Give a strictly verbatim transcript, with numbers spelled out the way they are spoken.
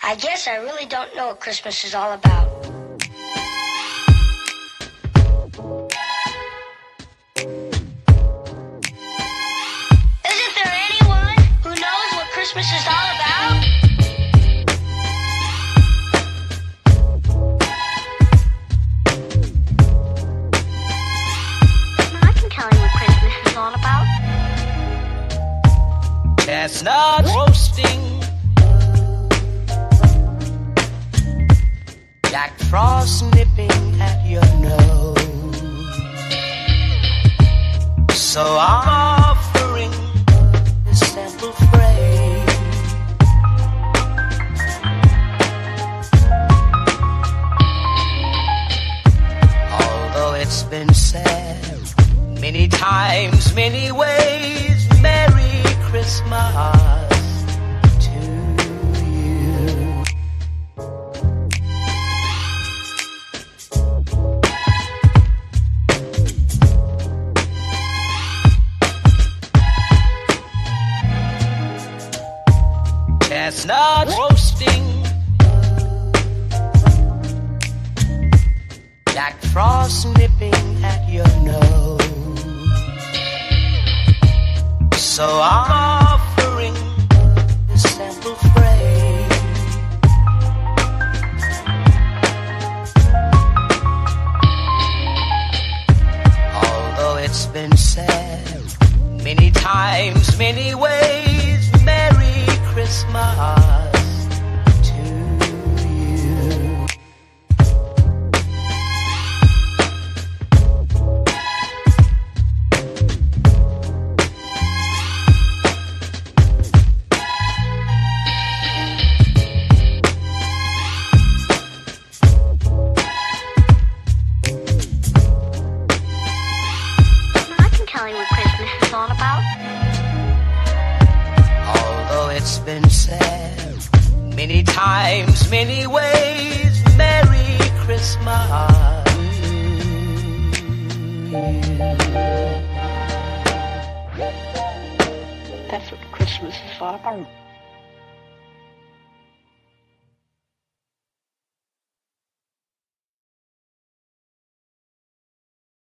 I guess I really don't know what Christmas is all about. Isn't there anyone who knows what Christmas is all about? I can tell you what Christmas is all about. Chestnuts roasting, Jack Frost nipping at your nose. So I'm offering this simple phrase. Although it's been said many times, many ways, Merry Christmas to you. Chestnuts roasting, Jack Frost nipping at your nose. So I'm offering this simple phrase. Although it's been said many times, many ways, Merry Christmas to you. I can tell you what Christmas is all about. Although it's been said many times, many ways, Merry Christmas. That's what Christmas is all about.